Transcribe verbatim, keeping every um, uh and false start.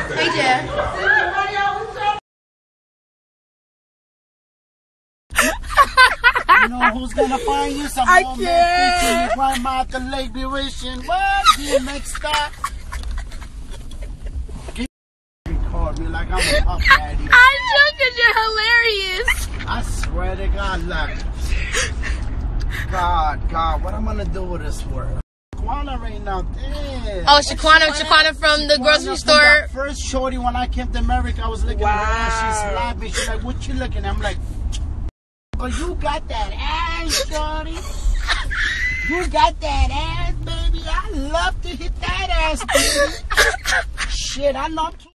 Hey, Jeff. You know who's gonna find you some I old can't. man thinking your grandma at the lake be wishing, what? D M X stop. Record me like I'm a puff daddy. I'm joking, you're hilarious. I swear to God, look. God, God, what I'm gonna do with this world? Shaquana right now, damn. Oh, Shaquana, Shaquana from the grocery Shaquana store. from that first shorty when I came to America, I was looking Wow. at her and she's laughing. She's like, what you looking at? I'm like, but you got that ass, shorty. You got that ass, baby. I love to hit that ass, baby. Shit, I know.